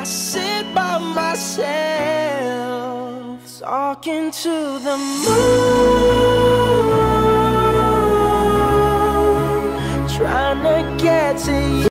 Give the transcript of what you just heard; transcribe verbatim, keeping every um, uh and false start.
I sit by myself, talking to the moon, trying to get to you.